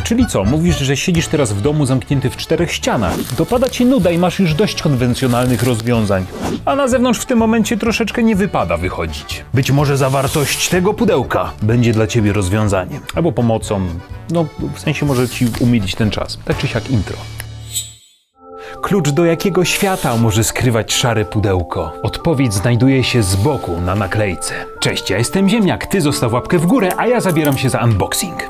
Czyli co, mówisz, że siedzisz teraz w domu zamknięty w 4 ścianach. Dopada ci nuda i masz już dość konwencjonalnych rozwiązań. A na zewnątrz w tym momencie troszeczkę nie wypada wychodzić. Być może zawartość tego pudełka będzie dla ciebie rozwiązaniem. Albo pomocą. No, w sensie może ci umilić ten czas. Tak czy siak intro. Klucz do jakiego świata może skrywać szare pudełko? Odpowiedź znajduje się z boku na naklejce. Cześć, ja jestem Ziemniak, ty zostaw łapkę w górę, a ja zabieram się za unboxing.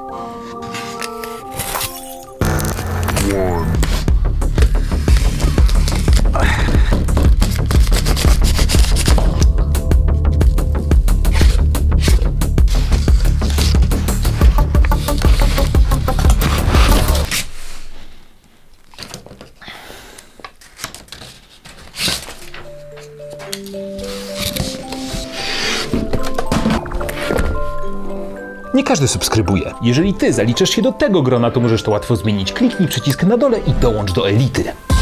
Nie każdy subskrybuje. Jeżeli ty zaliczasz się do tego grona, to możesz to łatwo zmienić. Kliknij przycisk na dole i dołącz do elity.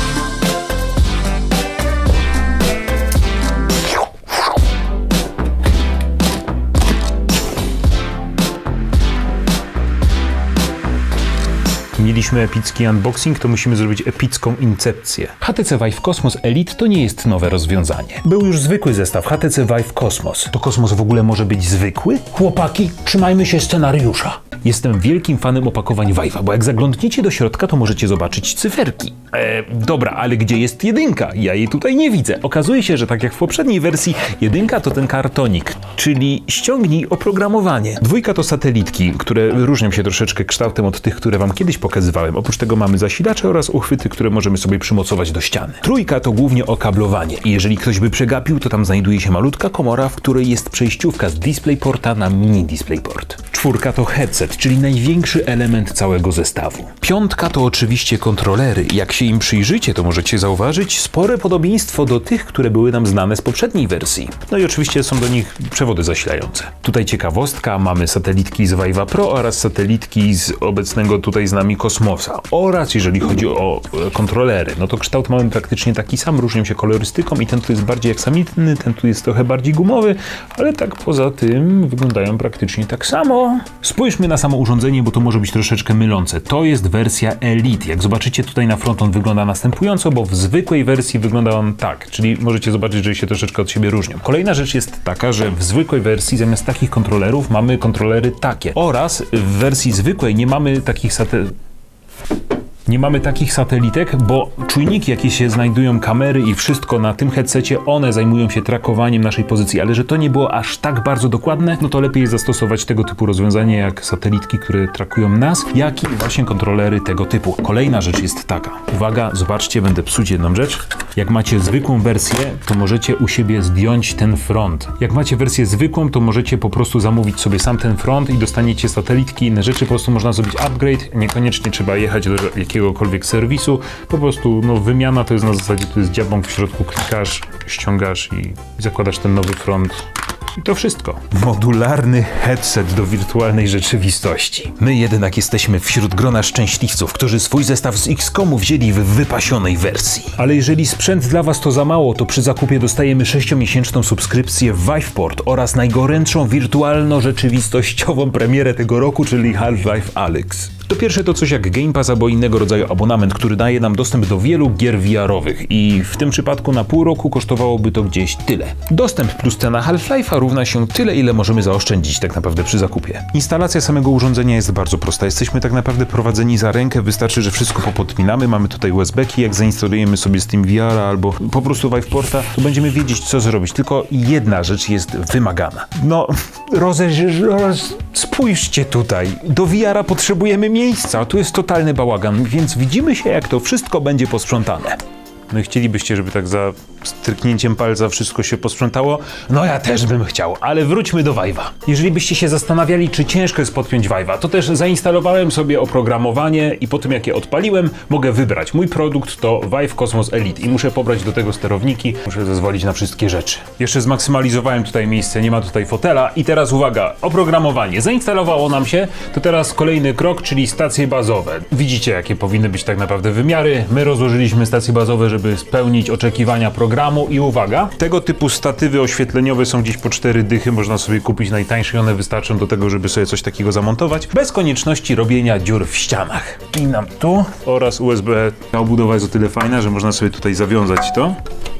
Mieliśmy epicki unboxing, to musimy zrobić epicką incepcję. HTC Vive Cosmos Elite to nie jest nowe rozwiązanie. Był już zwykły zestaw HTC Vive Cosmos. To Cosmos w ogóle może być zwykły? Chłopaki, trzymajmy się scenariusza. Jestem wielkim fanem opakowań Vive'a, bo jak zaglądniecie do środka, to możecie zobaczyć cyferki. Dobra, ale gdzie jest jedynka? Ja jej tutaj nie widzę. Okazuje się, że tak jak w poprzedniej wersji, jedynka to ten kartonik, czyli ściągnij oprogramowanie. Dwójka to satelitki, które różnią się troszeczkę kształtem od tych, które wam kiedyś pokazywałem. Oprócz tego mamy zasilacze oraz uchwyty, które możemy sobie przymocować do ściany. Trójka to głównie okablowanie. I jeżeli ktoś by przegapił, to tam znajduje się malutka komora, w której jest przejściówka z DisplayPorta na mini DisplayPort. Czwórka to headset, czyli największy element całego zestawu. Piątka to oczywiście kontrolery. Jak się im przyjrzycie, to możecie zauważyć spore podobieństwo do tych, które były nam znane z poprzedniej wersji. No i oczywiście są do nich przewody zasilające. Tutaj ciekawostka, mamy satelitki z Vive'a Pro oraz satelitki z obecnego tutaj z nami Kosmosa. Oraz jeżeli chodzi o kontrolery, no to kształt mamy praktycznie taki sam, różnią się kolorystyką i ten tu jest bardziej aksamitny, ten tu jest trochę bardziej gumowy, ale tak poza tym wyglądają praktycznie tak samo. Spójrzmy na samo urządzenie, bo to może być troszeczkę mylące. To jest wersja Elite. Jak zobaczycie tutaj na front, on wygląda następująco, bo w zwykłej wersji wygląda on tak, czyli możecie zobaczyć, że się troszeczkę od siebie różnią. Kolejna rzecz jest taka, że w zwykłej wersji zamiast takich kontrolerów mamy kontrolery takie. Oraz w wersji zwykłej nie mamy takich satelitek, bo czujniki, jakie się znajdują, kamery i wszystko na tym headsetie, one zajmują się trakowaniem naszej pozycji, ale że to nie było aż tak bardzo dokładne, no to lepiej jest zastosować tego typu rozwiązanie jak satelitki, które trakują nas, jak i właśnie kontrolery tego typu. Kolejna rzecz jest taka. Uwaga, zobaczcie, będę psuć jedną rzecz. Jak macie zwykłą wersję, to możecie u siebie zdjąć ten front. Jak macie wersję zwykłą, to możecie po prostu zamówić sobie sam ten front i dostaniecie satelitki, inne rzeczy, po prostu można zrobić upgrade, niekoniecznie trzeba jechać do jakiegokolwiek serwisu, po prostu no, wymiana to jest na zasadzie, tu jest dziabąk w środku, klikasz, ściągasz i zakładasz ten nowy front. I to wszystko. Modularny headset do wirtualnej rzeczywistości. My jednak jesteśmy wśród grona szczęśliwców, którzy swój zestaw z XCOM-u wzięli w wypasionej wersji. Ale jeżeli sprzęt dla was to za mało, to przy zakupie dostajemy 6-miesięczną subskrypcję w Viveport oraz najgorętszą wirtualno-rzeczywistościową premierę tego roku, czyli Half-Life Alyx. To pierwsze to coś jak Game Pass albo innego rodzaju abonament, który daje nam dostęp do wielu gier VR-owych i w tym przypadku na pół roku kosztowałoby to gdzieś tyle. Dostęp plus cena Half-Life'a równa się tyle, ile możemy zaoszczędzić tak naprawdę przy zakupie. Instalacja samego urządzenia jest bardzo prosta. Jesteśmy tak naprawdę prowadzeni za rękę, wystarczy, że wszystko popodpinamy. Mamy tutaj USB-ki, jak zainstalujemy sobie Steam VR albo po prostu Viveporta, to będziemy wiedzieć, co zrobić. Tylko jedna rzecz jest wymagana. No, spójrzcie tutaj. Do VR-a potrzebujemy miejsca, a tu jest totalny bałagan, więc widzimy się, jak to wszystko będzie posprzątane. No i chcielibyście, żeby tak za stryknięciem palca wszystko się posprzątało? No ja też bym chciał, ale wróćmy do Vive'a. Jeżeli byście się zastanawiali, czy ciężko jest podpiąć Vive'a, to też zainstalowałem sobie oprogramowanie i po tym jak je odpaliłem, mogę wybrać. Mój produkt to Vive Cosmos Elite i muszę pobrać do tego sterowniki, muszę zezwolić na wszystkie rzeczy. Jeszcze zmaksymalizowałem tutaj miejsce, nie ma tutaj fotela i teraz uwaga, oprogramowanie. Zainstalowało nam się, to teraz kolejny krok, czyli stacje bazowe. Widzicie, jakie powinny być tak naprawdę wymiary. My rozłożyliśmy stacje bazowe, żeby żeby spełnić oczekiwania programu i uwaga, tego typu statywy oświetleniowe są gdzieś po 4 dychy, można sobie kupić najtańsze i one wystarczą do tego, żeby sobie coś takiego zamontować, bez konieczności robienia dziur w ścianach. I nam tu oraz USB. Ta obudowa jest o tyle fajna, że można sobie tutaj zawiązać to.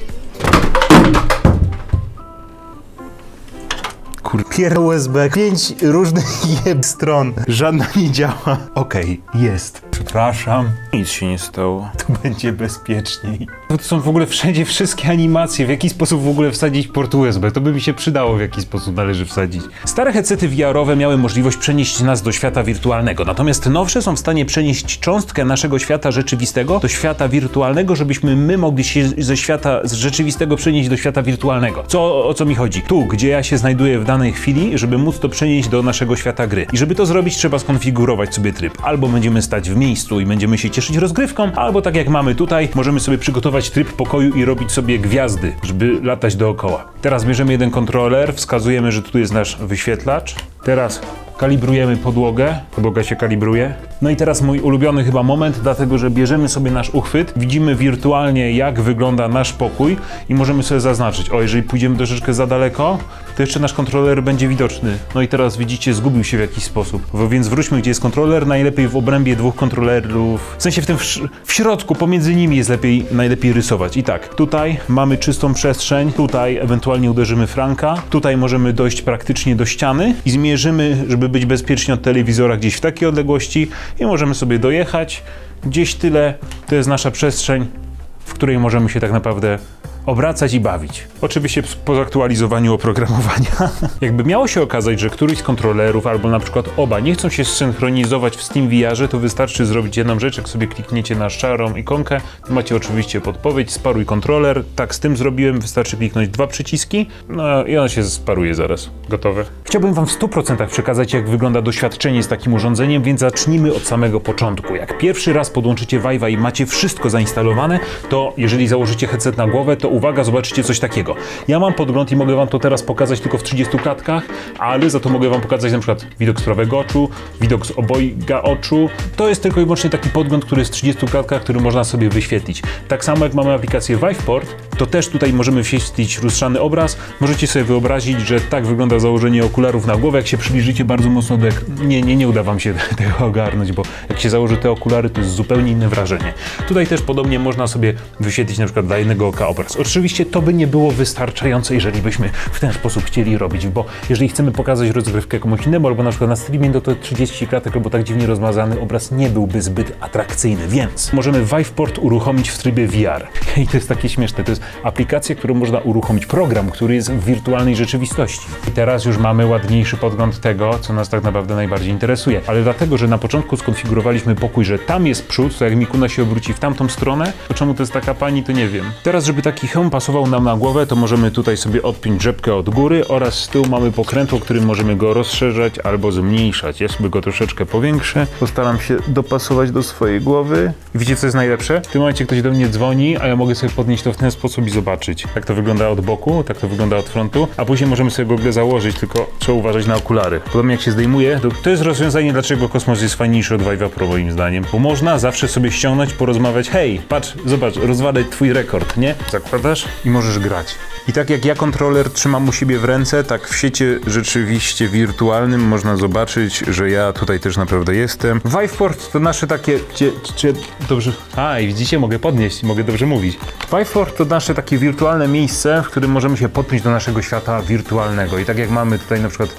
Pier USB, 5 różnych stron. Żadna nie działa. Okej, jest. Przepraszam. Nic się nie stało. To będzie bezpieczniej. To są w ogóle wszędzie wszystkie animacje. W jaki sposób w ogóle wsadzić port USB? To by mi się przydało, w jaki sposób należy wsadzić. Stare headsety VR-owe miały możliwość przenieść nas do świata wirtualnego. Natomiast nowsze są w stanie przenieść cząstkę naszego świata rzeczywistego do świata wirtualnego, żebyśmy my mogli się ze świata rzeczywistego przenieść do świata wirtualnego. O co mi chodzi? Tu, gdzie ja się znajduję w danej chwili, żeby móc to przenieść do naszego świata gry. I żeby to zrobić, trzeba skonfigurować sobie tryb. Albo będziemy stać w miejscu i będziemy się cieszyć rozgrywką, albo tak jak mamy tutaj, możemy sobie przygotować tryb pokoju i robić sobie gwiazdy, żeby latać dookoła. Teraz bierzemy jeden kontroler, wskazujemy, że tu jest nasz wyświetlacz. Teraz kalibrujemy podłogę, podłoga się kalibruje. No i teraz mój ulubiony chyba moment, dlatego że bierzemy sobie nasz uchwyt, widzimy wirtualnie jak wygląda nasz pokój i możemy sobie zaznaczyć, o jeżeli pójdziemy troszeczkę za daleko, to jeszcze nasz kontroler będzie widoczny. No i teraz widzicie, zgubił się w jakiś sposób. Więc wróćmy, gdzie jest kontroler, najlepiej w obrębie dwóch kontrolerów, w sensie w środku, pomiędzy nimi jest najlepiej rysować. I tak, tutaj mamy czystą przestrzeń, tutaj ewentualnie uderzymy franka, tutaj możemy dojść praktycznie do ściany i zmierzymy, żeby być bezpiecznie od telewizora gdzieś w takiej odległości i możemy sobie dojechać. Gdzieś tyle, to jest nasza przestrzeń, w której możemy się tak naprawdę obracać i bawić. Oczywiście po zaktualizowaniu oprogramowania. Jakby miało się okazać, że któryś z kontrolerów albo na przykład oba nie chcą się zsynchronizować w Steam VR-ze, to wystarczy zrobić jedną rzecz, jak sobie klikniecie na szarą ikonkę, to macie oczywiście podpowiedź, sparuj kontroler. Tak, z tym zrobiłem, wystarczy kliknąć 2 przyciski, no i on się sparuje zaraz. Gotowe. Chciałbym wam w 100% przekazać, jak wygląda doświadczenie z takim urządzeniem, więc zacznijmy od samego początku. Jak pierwszy raz podłączycie Vive'a i macie wszystko zainstalowane, to jeżeli założycie headset na głowę, to uwaga, zobaczycie coś takiego. Ja mam podgląd i mogę wam to teraz pokazać tylko w 30 klatkach, ale za to mogę wam pokazać na przykład widok z prawego oczu, widok z obojga oczu. To jest tylko i wyłącznie taki podgląd, który jest w 30 klatkach, który można sobie wyświetlić. Tak samo jak mamy aplikację Viveport, to też tutaj możemy wyświetlić lustrzany obraz. Możecie sobie wyobrazić, że tak wygląda założenie okularów na głowę. Jak się przybliżycie bardzo mocno do nie uda wam się tego ogarnąć, bo jak się założy te okulary, to jest zupełnie inne wrażenie. Tutaj też podobnie można sobie wyświetlić na przykład dla jednego oka obraz. Oczywiście to by nie było wystarczające, jeżeli byśmy w ten sposób chcieli robić, bo jeżeli chcemy pokazać rozgrywkę komuś innemu, albo na przykład na streamie, to 30 klatek albo tak dziwnie rozmazany obraz nie byłby zbyt atrakcyjny, więc możemy Viveport uruchomić w trybie VR. I to jest takie śmieszne, to jest aplikacja, którą można uruchomić, program, który jest w wirtualnej rzeczywistości. I teraz już mamy ładniejszy podgląd tego, co nas tak naprawdę najbardziej interesuje. Ale dlatego, że na początku skonfigurowaliśmy pokój, że tam jest przód, to jak Mikuna się obróci w tamtą stronę, to czemu to jest taka pani, to nie wiem. Teraz, żeby taki hełm pasował nam na głowę, to możemy tutaj sobie odpiąć rzepkę od góry oraz z tyłu mamy pokrętło, którym możemy go rozszerzać albo zmniejszać. Ja sobie go troszeczkę powiększę. Postaram się dopasować do swojej głowy. I wiecie, co jest najlepsze? W tym momencie ktoś do mnie dzwoni, a ja mogę sobie podnieść to w ten sposób i zobaczyć. Tak to wygląda od boku, tak to wygląda od frontu, a później możemy sobie gogle założyć, tylko trzeba uważać na okulary. Podobnie jak się zdejmuje, to jest rozwiązanie, dlaczego Kosmos jest fajniejszy od Vive'a Pro moim zdaniem. Bo można zawsze sobie ściągnąć, porozmawiać. Hej, patrz, zobacz, rozwalaj twój rekord, nie? Zakładasz i możesz grać. I tak jak ja kontroler trzymam u siebie w ręce, tak w świecie rzeczywiście wirtualnym można zobaczyć, że ja tutaj też naprawdę jestem. Viveport to nasze takie... Dobrze... i widzicie, mogę podnieść, mogę dobrze mówić. Viveport to nasze takie wirtualne miejsce, w którym możemy się podpiąć do naszego świata wirtualnego. I tak jak mamy tutaj na przykład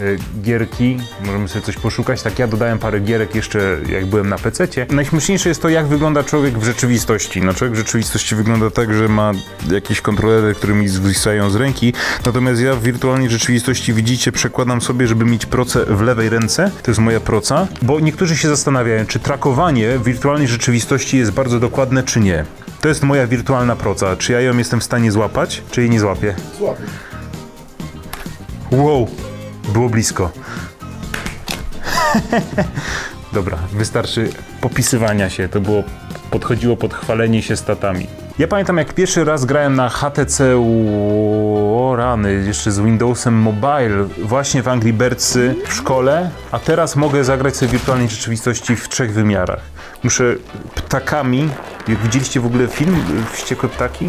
gierki, możemy sobie coś poszukać, tak ja dodałem parę gierek jeszcze jak byłem na PC-cie. Najśmieszniejsze jest to, jak wygląda człowiek w rzeczywistości. No, człowiek w rzeczywistości wygląda tak, że ma jakieś kontrolery, które mi zwisają z ręki, natomiast ja w wirtualnej rzeczywistości, widzicie, przekładam sobie, żeby mieć procę w lewej ręce, to jest moja proca, bo niektórzy się zastanawiają, czy trakowanie w wirtualnej rzeczywistości jest bardzo dokładne, czy nie. To jest moja wirtualna proca, czy ja ją jestem w stanie złapać, czy jej nie złapię? Złapię. Wow, było blisko. Dobra, wystarczy popisywania się, to było, podchodziło pod chwalenie się statami. Ja pamiętam, jak pierwszy raz grałem na HTC, o rany, jeszcze z Windowsem Mobile, właśnie w Angry Birdsy w szkole, a teraz mogę zagrać sobie w wirtualnej rzeczywistości w 3 wymiarach. Muszę ptakami, jak widzieliście w ogóle film Wściekłe ptaki?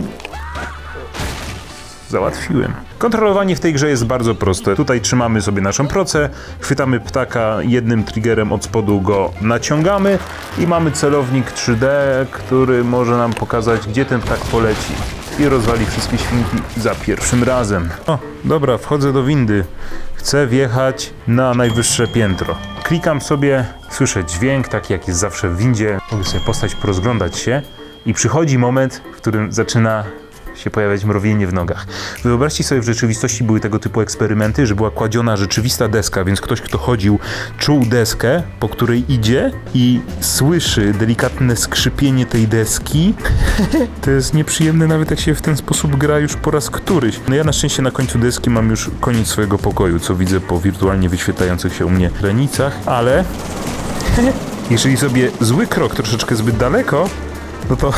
Załatwiłem. Kontrolowanie w tej grze jest bardzo proste. Tutaj trzymamy sobie naszą procę, chwytamy ptaka jednym triggerem od spodu, go naciągamy i mamy celownik 3D, który może nam pokazać, gdzie ten ptak poleci i rozwali wszystkie świnki za pierwszym razem. O, dobra, wchodzę do windy. Chcę wjechać na najwyższe piętro. Klikam sobie, słyszę dźwięk, taki jak jest zawsze w windzie. Mogę sobie postać, porozglądać się i przychodzi moment, w którym zaczyna się pojawiać mrowienie w nogach. Wyobraźcie sobie, w rzeczywistości były tego typu eksperymenty, że była kładziona rzeczywista deska, więc ktoś, kto chodził, czuł deskę, po której idzie i słyszy delikatne skrzypienie tej deski. To jest nieprzyjemne, nawet jak się w ten sposób gra już po raz któryś. No ja na szczęście na końcu deski mam już koniec swojego pokoju, co widzę po wirtualnie wyświetlających się u mnie granicach, ale jeżeli sobie zły krok troszeczkę zbyt daleko, no to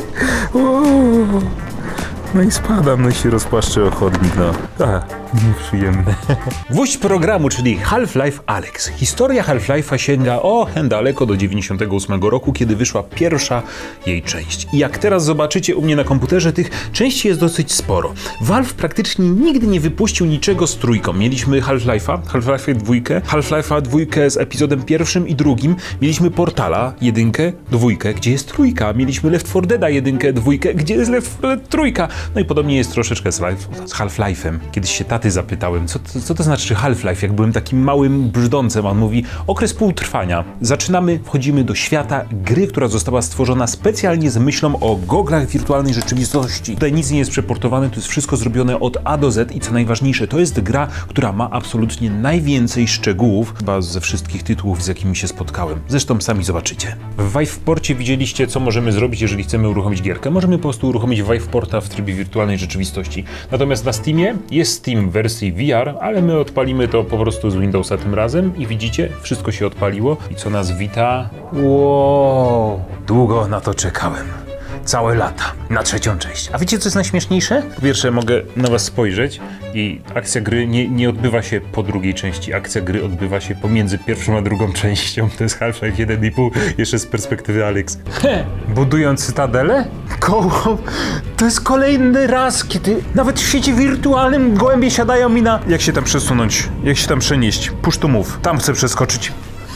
no i spadam, no i się rozpłaszczę o chodnik, no. Nieprzyjemne. Gwóźdź programu, czyli Half-Life Alyx. Historia Half-Life'a sięga daleko do 98 roku, kiedy wyszła pierwsza jej część. I jak teraz zobaczycie u mnie na komputerze, tych części jest dosyć sporo. Valve praktycznie nigdy nie wypuścił niczego z trójką. Mieliśmy Half-Life'a 2, Half-Life'a 2 z epizodem 1 i 2, mieliśmy Portala 1, 2, gdzie jest trójka, mieliśmy Left 4 Dead'a 1, 2, gdzie jest Left 4 Dead 3. No i podobnie jest troszeczkę z Half-Life'em. Kiedyś się taty zapytałem, co to znaczy Half-Life, jak byłem takim małym brzdącem. On mówi, okres półtrwania. Wchodzimy do świata gry, która została stworzona specjalnie z myślą o goglach wirtualnej rzeczywistości. Tutaj nic nie jest przeportowane, to jest wszystko zrobione od A do Z i co najważniejsze, to jest gra, która ma absolutnie najwięcej szczegółów chyba ze wszystkich tytułów, z jakimi się spotkałem. Zresztą sami zobaczycie. W VivePorcie widzieliście, co możemy zrobić, jeżeli chcemy uruchomić gierkę. Możemy po prostu uruchomić VivePorta w trybie wirtualnej rzeczywistości. Natomiast na Steamie jest Steam w wersji VR, ale my odpalimy to po prostu z Windowsa tym razem i widzicie, wszystko się odpaliło i co nas wita? Wow, długo na to czekałem. Całe lata na 3. część. A wiecie, co jest najśmieszniejsze? Po pierwsze, mogę na was spojrzeć i akcja gry nie odbywa się po 2. części. Akcja gry odbywa się pomiędzy 1. a 2. częścią. To jest Half-Life 1,5, jeszcze z perspektywy Alyx. Budując cytadelę? Koło. To jest kolejny raz, kiedy nawet w świecie wirtualnym gołębie siadają mi na... Jak się tam przesunąć? Jak się tam przenieść? Push to move. Tam chcę przeskoczyć.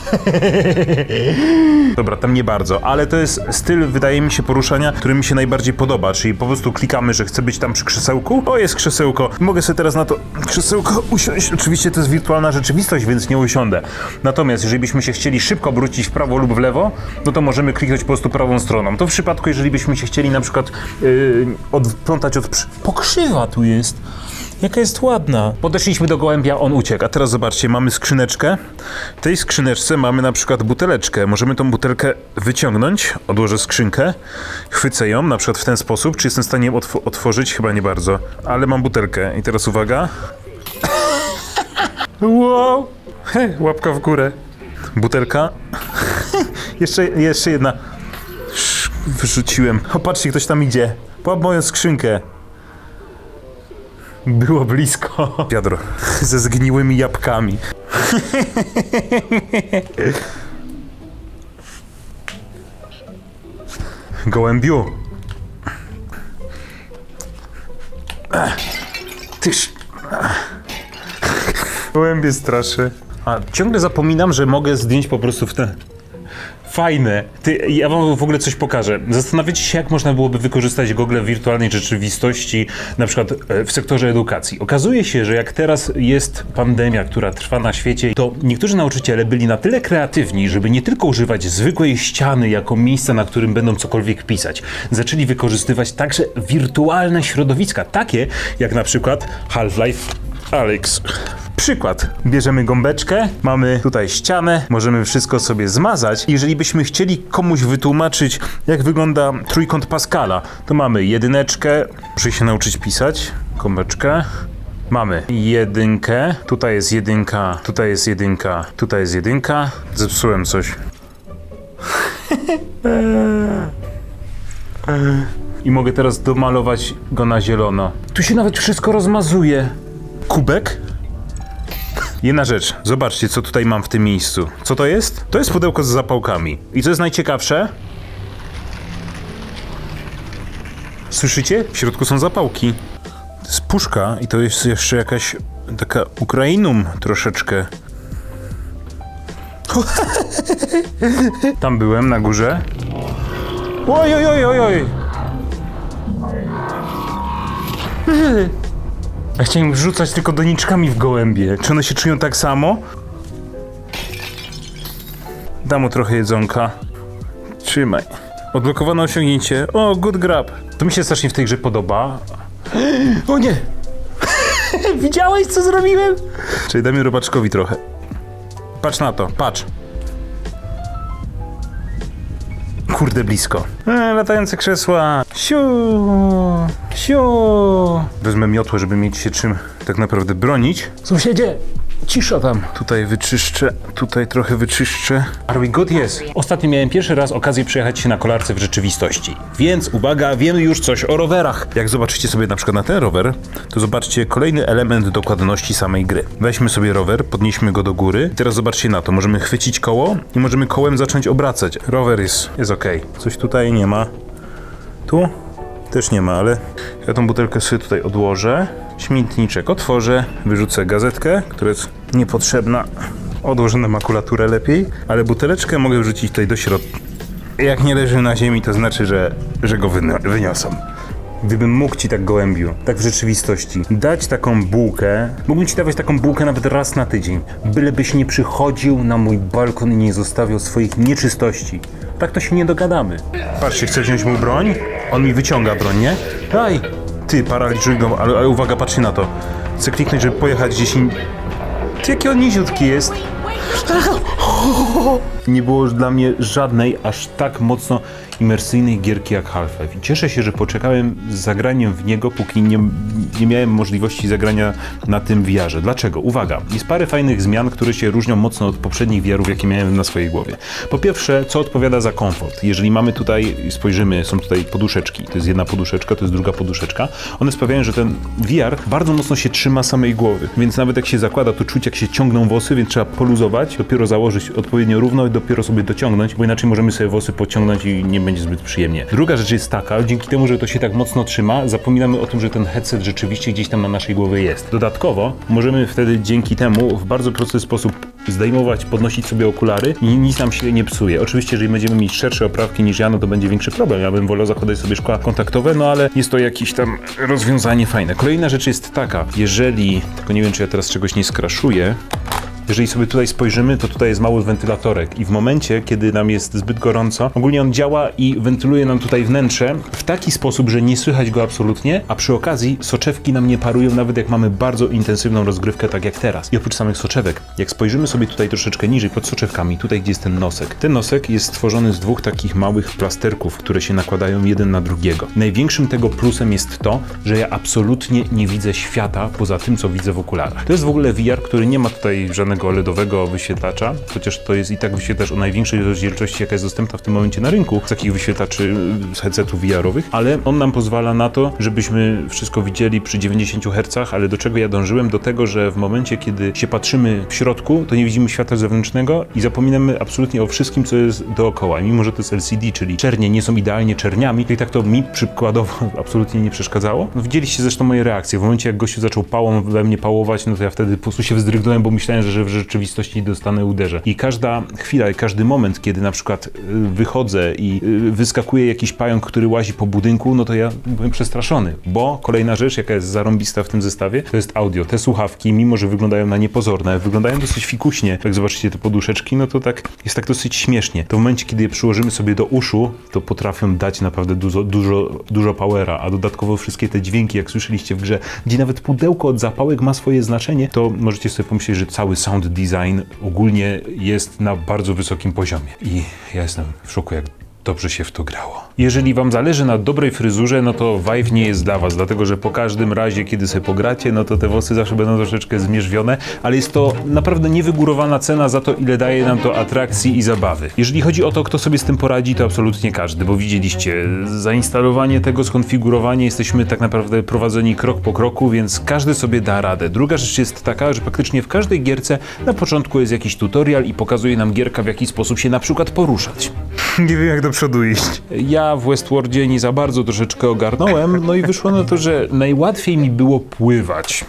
Dobra, tam nie bardzo, ale to jest styl, wydaje mi się, poruszania, który mi się najbardziej podoba, czyli po prostu klikamy, że chcę być tam przy krzesełku. O, jest krzesełko. Mogę sobie teraz na to krzesełko usiąść. Oczywiście to jest wirtualna rzeczywistość, więc nie usiądę. Natomiast jeżeli byśmy się chcieli szybko obrócić w prawo lub w lewo, no to możemy kliknąć po prostu prawą stroną. To w przypadku, jeżeli byśmy się chcieli na przykład odplątać od... Pokrzywa tu jest. Jaka jest ładna. Podeszliśmy do gołębia, on uciekł. A teraz zobaczcie, mamy skrzyneczkę. W tej skrzyneczce mamy na przykład buteleczkę. Możemy tą butelkę wyciągnąć. Odłożę skrzynkę. Chwycę ją na przykład w ten sposób. Czy jestem w stanie otworzyć? Chyba nie bardzo. Ale mam butelkę. I teraz uwaga. Wow. Łapka w górę. Butelka. Jeszcze jedna. Wyrzuciłem. O, patrzcie, ktoś tam idzie. Łap moją skrzynkę. Było blisko. Wiadro ze zgniłymi jabłkami. Gołębiu. Tyż. Gołębie straszy. A ciągle zapominam, że mogę zdjąć po prostu w ten... Fajne. Ja wam w ogóle coś pokażę. Zastanawiacie się, jak można byłoby wykorzystać gogle w wirtualnej rzeczywistości, na przykład w sektorze edukacji. Okazuje się, że jak teraz jest pandemia, która trwa na świecie, to niektórzy nauczyciele byli na tyle kreatywni, żeby nie tylko używać zwykłej ściany jako miejsca, na którym będą cokolwiek pisać. Zaczęli wykorzystywać także wirtualne środowiska, takie jak na przykład Half-Life Alyx. Przykład. Bierzemy gąbeczkę, mamy tutaj ścianę, możemy wszystko sobie zmazać. Jeżeli byśmy chcieli komuś wytłumaczyć, jak wygląda trójkąt Pascala, to mamy jedyneczkę, muszę się nauczyć pisać, gąbeczkę. Mamy jedynkę, tutaj jest jedynka, tutaj jest jedynka, tutaj jest jedynka. Zepsułem coś. I mogę teraz domalować go na zielono. Tu się nawet wszystko rozmazuje. Kubek? Jedna rzecz, zobaczcie co tutaj mam w tym miejscu. Co to jest? To jest pudełko z zapałkami. I co jest najciekawsze? Słyszycie? W środku są zapałki. To jest puszka i to jest jeszcze jakaś taka Ukrainum troszeczkę. Tam byłem na górze. Oj, oj, oj, oj, oj. Ja chciałem wrzucać tylko doniczkami w gołębie. Czy one się czują tak samo? Dam mu trochę jedzonka. Trzymaj. Odblokowane osiągnięcie. O, good grab. To mi się strasznie w tej grze podoba. O nie! Widziałeś co zrobiłem? Czyli damy robaczkowi trochę. Patrz na to, patrz. Kurde blisko. Latające krzesła. Siu, siu. Wezmę miotłę, żeby mieć się czym tak naprawdę bronić. Sąsiedzie, cisza tam. Tutaj wyczyszczę, tutaj trochę wyczyszczę. Are we good? Yes. Ostatnio miałem pierwszy raz okazję przejechać się na kolarce w rzeczywistości. Więc uwaga, wiemy już coś o rowerach. Jak zobaczycie sobie na przykład na ten rower, to zobaczcie kolejny element dokładności samej gry. Weźmy sobie rower, podnieśmy go do góry. Teraz zobaczcie na to, możemy chwycić koło i możemy kołem zacząć obracać. Rower jest ok. Coś tutaj nie ma. Tu? Też nie ma, ale ja tą butelkę sobie tutaj odłożę. Śmietniczek otworzę, wyrzucę gazetkę, która jest niepotrzebna. Odłożę na makulaturę lepiej, ale buteleczkę mogę wrzucić tutaj do środka. Jak nie leży na ziemi, to znaczy, że go wyniosę. Gdybym mógł ci tak, gołębiu, tak w rzeczywistości, dać taką bułkę, mógłbym ci dawać taką bułkę nawet raz na tydzień, bylebyś nie przychodził na mój balkon i nie zostawiał swoich nieczystości. Tak to się nie dogadamy. Patrzcie, chcę wziąć mu broń, on mi wyciąga broń, nie? Daj! Ty, paraliżuj go, ale uwaga, patrzcie na to. Chcę kliknąć, żeby pojechać gdzieś in... Ty, jaki on niziutki jest. Nie było dla mnie żadnej aż tak mocno imersyjnej gierki jak Half-Life. I cieszę się, że poczekałem z zagraniem w niego, póki nie miałem możliwości zagrania na tym VR-ze. Dlaczego? Uwaga, jest parę fajnych zmian, które się różnią mocno od poprzednich VR-ów, jakie miałem na swojej głowie. Po pierwsze, co odpowiada za komfort? Jeżeli mamy tutaj, spojrzymy, są tutaj poduszeczki. To jest jedna poduszeczka, to jest druga poduszeczka. One sprawiają, że ten VR bardzo mocno się trzyma samej głowy. Więc nawet jak się zakłada, to czuć jak się ciągną włosy, więc trzeba poluzować, dopiero założyć odpowiednio równo i dopiero sobie dociągnąć, bo inaczej możemy sobie włosy pociągnąć i nie będzie zbyt przyjemnie. Druga rzecz jest taka, dzięki temu, że to się tak mocno trzyma, zapominamy o tym, że ten headset rzeczywiście gdzieś tam na naszej głowie jest. Dodatkowo możemy wtedy dzięki temu w bardzo prosty sposób zdejmować, podnosić sobie okulary i nic nam się nie psuje. Oczywiście, jeżeli będziemy mieć szersze oprawki niż ja, no to będzie większy problem. Ja bym wolał zakładać sobie szkła kontaktowe, no ale jest to jakieś tam rozwiązanie fajne. Kolejna rzecz jest taka, jeżeli, tylko nie wiem, czy ja teraz czegoś nie skraszuję, jeżeli sobie tutaj spojrzymy, to tutaj jest mały wentylatorek i w momencie, kiedy nam jest zbyt gorąco, ogólnie on działa i wentyluje nam tutaj wnętrze w taki sposób, że nie słychać go absolutnie, a przy okazji soczewki nam nie parują, nawet jak mamy bardzo intensywną rozgrywkę, tak jak teraz. I oprócz samych soczewek, jak spojrzymy sobie tutaj troszeczkę niżej, pod soczewkami, tutaj gdzie jest ten nosek. Ten nosek jest stworzony z dwóch takich małych plasterków, które się nakładają jeden na drugiego. Największym tego plusem jest to, że ja absolutnie nie widzę świata poza tym, co widzę w okularach. To jest w ogóle VR, który nie ma tutaj żadnego OLEDowego wyświetlacza, chociaż to jest i tak wyświetlacz o największej rozdzielczości, jaka jest dostępna w tym momencie na rynku, z takich wyświetlaczy z headsetów VR-owych, ale on nam pozwala na to, żebyśmy wszystko widzieli przy 90 Hz, ale do czego ja dążyłem? Do tego, że w momencie, kiedy się patrzymy w środku, to nie widzimy światła zewnętrznego i zapominamy absolutnie o wszystkim, co jest dookoła. I mimo że to jest LCD, czyli czernie nie są idealnie czerniami, i tak to mi przykładowo absolutnie nie przeszkadzało. No, widzieliście zresztą moje reakcje. W momencie, jak gościu zaczął pałą we mnie pałować, no to ja wtedy po prostu się wzdrygnąłem, bo myślałem, że w rzeczywistości dostanę uderzę. I każda chwila i każdy moment, kiedy na przykład wychodzę i wyskakuje jakiś pająk, który łazi po budynku, no to ja byłem przestraszony. Bo kolejna rzecz, jaka jest zarąbista w tym zestawie, to jest audio. Te słuchawki, mimo że wyglądają na niepozorne, wyglądają dosyć fikuśnie. Jak zobaczycie te poduszeczki, no to tak jest tak dosyć śmiesznie. To w momencie, kiedy je przyłożymy sobie do uszu, to potrafią dać naprawdę dużo powera, a dodatkowo wszystkie te dźwięki, jak słyszeliście w grze, gdzie nawet pudełko od zapałek ma swoje znaczenie, to możecie sobie pomyśleć, że cały sound design ogólnie jest na bardzo wysokim poziomie. I ja jestem w szoku, jak dobrze się w to grało. Jeżeli wam zależy na dobrej fryzurze, no to Vive nie jest dla was, dlatego że po każdym razie, kiedy sobie pogracie, no to te włosy zawsze będą troszeczkę zmierzwione, ale jest to naprawdę niewygórowana cena za to, ile daje nam to atrakcji i zabawy. Jeżeli chodzi o to, kto sobie z tym poradzi, to absolutnie każdy, bo widzieliście, zainstalowanie tego, skonfigurowanie, jesteśmy tak naprawdę prowadzeni krok po kroku, więc każdy sobie da radę. Druga rzecz jest taka, że praktycznie w każdej gierce na początku jest jakiś tutorial i pokazuje nam gierka, w jaki sposób się na przykład poruszać. Nie wiem, jak do przodu iść. Ja w Westworldzie nie za bardzo troszeczkę ogarnąłem, no i wyszło na to, że najłatwiej mi było pływać.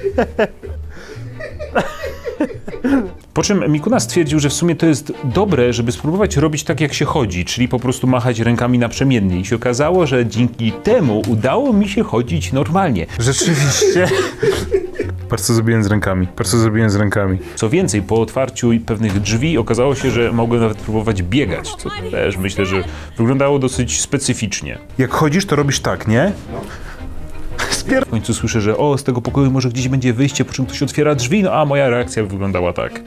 Po czym Mikuna stwierdził, że w sumie to jest dobre, żeby spróbować robić tak, jak się chodzi, czyli po prostu machać rękami naprzemiennie. I się okazało, że dzięki temu udało mi się chodzić normalnie. Rzeczywiście. Patrz, co zrobiłem z rękami. Patrz, co zrobiłem z rękami. Co więcej, po otwarciu pewnych drzwi okazało się, że mogłem nawet próbować biegać, co też myślę, że wyglądało dosyć specyficznie. Jak chodzisz, to robisz tak, nie? W końcu słyszę, że z tego pokoju może gdzieś będzie wyjście, po czym ktoś otwiera drzwi, no a moja reakcja wyglądała tak.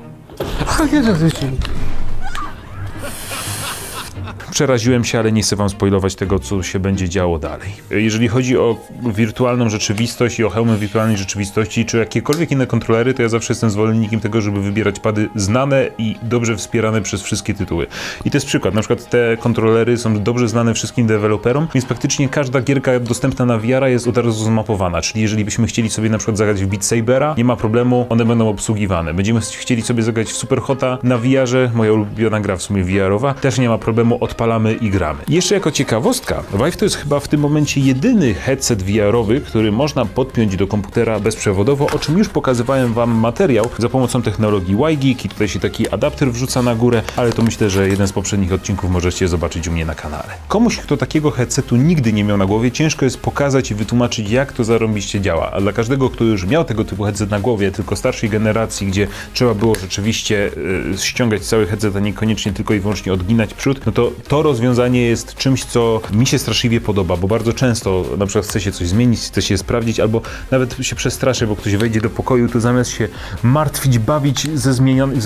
Przeraziłem się, ale nie chcę wam spoilować tego, co się będzie działo dalej. Jeżeli chodzi o wirtualną rzeczywistość i o hełmy wirtualnej rzeczywistości, czy jakiekolwiek inne kontrolery, to ja zawsze jestem zwolennikiem tego, żeby wybierać pady znane i dobrze wspierane przez wszystkie tytuły. I to jest przykład. Na przykład te kontrolery są dobrze znane wszystkim deweloperom, więc praktycznie każda gierka dostępna na VR jest od razu zmapowana. Czyli jeżeli byśmy chcieli sobie na przykład zagrać w Beat Sabera, nie ma problemu, one będą obsługiwane. Będziemy chcieli sobie zagrać w Superhota na VR-ze, moja ulubiona gra w sumie VR-owa, też nie ma problemu, odpalamy i gramy. Jeszcze jako ciekawostka, Vive to jest chyba w tym momencie jedyny headset VR-owy, który można podpiąć do komputera bezprzewodowo, o czym już pokazywałem wam materiał za pomocą technologii YGeek i tutaj się taki adapter wrzuca na górę, ale to myślę, że jeden z poprzednich odcinków możecie zobaczyć u mnie na kanale. Komuś, kto takiego headsetu nigdy nie miał na głowie, ciężko jest pokazać i wytłumaczyć, jak to zarąbiście działa, a dla każdego, kto już miał tego typu headset na głowie, tylko starszej generacji, gdzie trzeba było rzeczywiście ściągać cały headset, a niekoniecznie tylko i wyłącznie odginać przód, no to rozwiązanie jest czymś, co mi się straszliwie podoba, bo bardzo często na przykład chce się coś zmienić, chce się sprawdzić, albo nawet się przestraszę, bo ktoś wejdzie do pokoju, to zamiast się martwić, bawić ze zmienionym...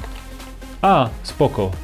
Spoko.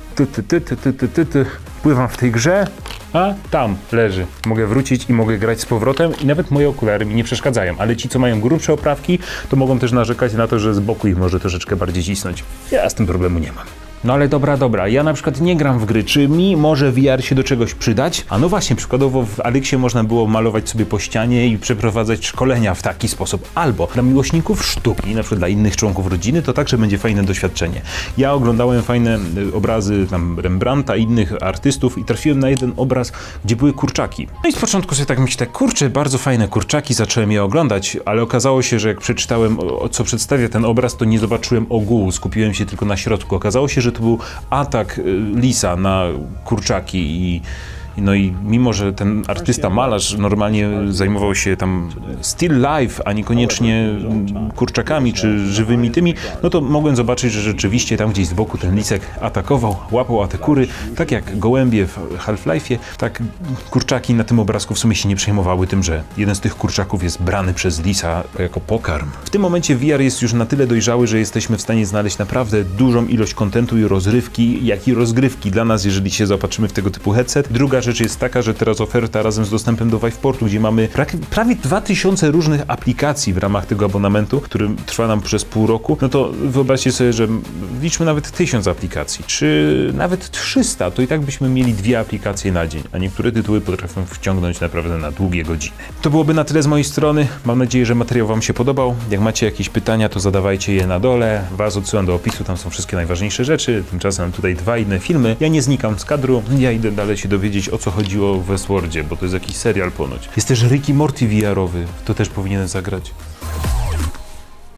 Pływam w tej grze, a tam leży. Mogę wrócić i mogę grać z powrotem i nawet moje okulary mi nie przeszkadzają, ale ci, co mają grubsze oprawki, to mogą też narzekać na to, że z boku ich może troszeczkę bardziej cisnąć. Ja z tym problemu nie mam. No ale dobra, ja na przykład nie gram w gry, czy mi może VR się do czegoś przydać? A no właśnie, przykładowo w Alyxie można było malować sobie po ścianie i przeprowadzać szkolenia w taki sposób. Albo dla miłośników sztuki, na przykład dla innych członków rodziny, to także będzie fajne doświadczenie. Ja oglądałem fajne obrazy tam Rembrandta i innych artystów i trafiłem na jeden obraz, gdzie były kurczaki. No i z początku sobie tak myślę, kurczę, bardzo fajne kurczaki, zacząłem je oglądać, ale okazało się, że jak przeczytałem, co przedstawia ten obraz, to nie zobaczyłem ogółu, skupiłem się tylko na środku. Okazało się, że to był atak lisa na kurczaki no i mimo, że ten artysta, malarz normalnie zajmował się tam still life, a niekoniecznie kurczakami czy żywymi tymi, no to mogłem zobaczyć, że rzeczywiście tam gdzieś z boku ten lisek atakował, łapał te kury, tak jak gołębie w Half-Life'ie, tak kurczaki na tym obrazku w sumie się nie przejmowały tym, że jeden z tych kurczaków jest brany przez lisa jako pokarm. W tym momencie VR jest już na tyle dojrzały, że jesteśmy w stanie znaleźć naprawdę dużą ilość kontentu i rozrywki, jak i rozgrywki dla nas, jeżeli się zaopatrzymy w tego typu headset. Druga rzecz jest taka, że teraz oferta razem z dostępem do Viveportu, gdzie mamy prawie 2000 różnych aplikacji w ramach tego abonamentu, który trwa nam przez pół roku, no to wyobraźcie sobie, że liczmy nawet 1000 aplikacji, czy nawet 300, to i tak byśmy mieli 2 aplikacje na dzień, a niektóre tytuły potrafią wciągnąć naprawdę na długie godziny. To byłoby na tyle z mojej strony. Mam nadzieję, że materiał wam się podobał. Jak macie jakieś pytania, to zadawajcie je na dole. Was odsyłam do opisu, tam są wszystkie najważniejsze rzeczy. Tymczasem tutaj 2 inne filmy. Ja nie znikam z kadru, ja idę dalej się dowiedzieć, o co chodziło w Westworldzie, bo to jest jakiś serial ponoć. Jest też Rick i Morty VR-owy, to też powinienem zagrać.